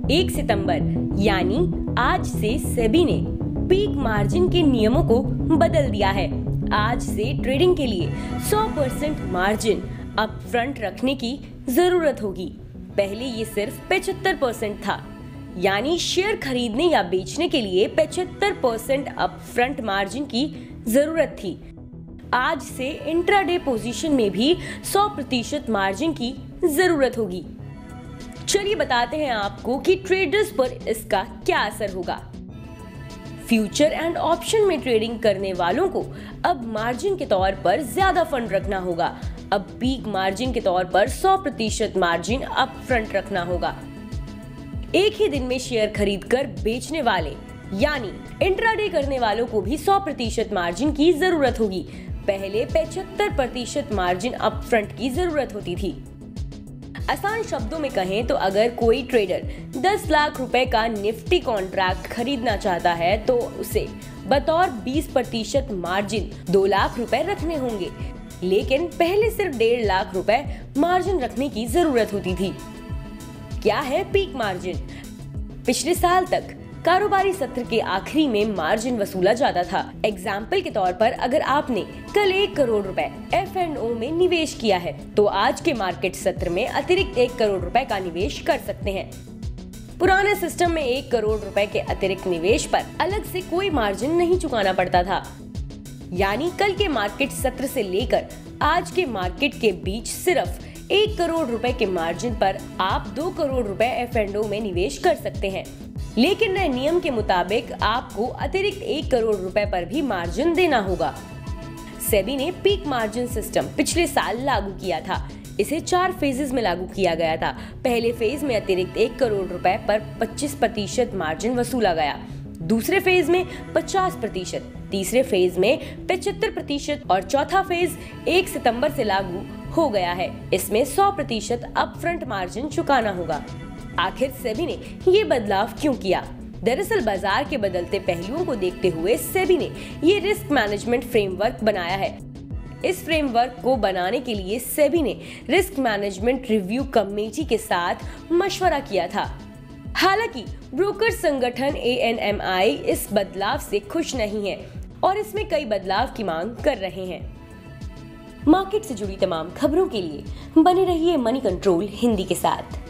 1 सितंबर यानी आज से सेबी ने पीक मार्जिन के नियमों को बदल दिया है। आज से ट्रेडिंग के लिए 100% मार्जिन अप फ्रंट रखने की जरूरत होगी। पहले ये सिर्फ 75% था, यानी शेयर खरीदने या बेचने के लिए 75% अप फ्रंट मार्जिन की जरूरत थी। आज से इंट्राडे पोजीशन में भी 100% मार्जिन की जरूरत होगी। चलिए बताते हैं आपको कि ट्रेडर्स पर इसका क्या असर होगा। फ्यूचर एंड ऑप्शन में ट्रेडिंग करने वालों को अब मार्जिन के तौर पर ज्यादा फंड रखना होगा। अब पीक मार्जिन के तौर पर 100% मार्जिन अप फ्रंट रखना होगा। एक ही दिन में शेयर खरीदकर बेचने वाले यानी इंट्राडे करने वालों को भी 100% मार्जिन की जरूरत होगी। पहले 75% मार्जिन अप फ्रंट की जरूरत होती थी। आसान शब्दों में कहें तो अगर कोई ट्रेडर 10 लाख रुपए का निफ्टी कॉन्ट्रैक्ट खरीदना चाहता है तो उसे बतौर 20% मार्जिन 2 लाख रुपए रखने होंगे, लेकिन पहले सिर्फ 1.5 लाख रुपए मार्जिन रखने की जरूरत होती थी। क्या है पीक मार्जिन? पिछले साल तक कारोबारी सत्र के आखिरी में मार्जिन वसूला जाता था। एग्जाम्पल के तौर पर अगर आपने कल 1 करोड़ रुपए F&O में निवेश किया है तो आज के मार्केट सत्र में अतिरिक्त 1 करोड़ रुपए का निवेश कर सकते हैं। पुराने सिस्टम में 1 करोड़ रुपए के अतिरिक्त निवेश पर अलग से कोई मार्जिन नहीं चुकाना पड़ता था। यानी कल के मार्केट सत्र से लेकर आज के मार्केट के बीच सिर्फ 1 करोड़ रुपए के मार्जिन पर आप 2 करोड़ रुपए F&O में निवेश कर सकते हैं। लेकिन नए नियम के मुताबिक आपको अतिरिक्त 1 करोड़ रुपए पर भी मार्जिन देना होगा। सेबी ने पीक मार्जिन सिस्टम पिछले साल लागू किया था। इसे 4 फेजेस में लागू किया गया था। पहले फेज में अतिरिक्त 1 करोड़ रुपए पर 25% मार्जिन वसूला गया, दूसरे फेज में 50%, तीसरे फेज में 75% और चौथा फेज 1 सितंबर से लागू हो गया है। इसमें 100% अपफ्रंट मार्जिन चुकाना होगा। आखिर सेबी ने ये बदलाव क्यों किया? दरअसल बाजार के बदलते पहलुओं को देखते हुए सेबी ने ये रिस्क मैनेजमेंट फ्रेमवर्क बनाया है। इस फ्रेमवर्क को बनाने के लिए सेबी ने रिस्क मैनेजमेंट रिव्यू कमेटी के साथ मशवरा किया था। हालांकि ब्रोकर संगठन ANMI इस बदलाव से खुश नहीं है और इसमें कई बदलाव की मांग कर रहे हैं। मार्केट से जुड़ी तमाम खबरों के लिए बने रहिए मनी कंट्रोल हिंदी के साथ।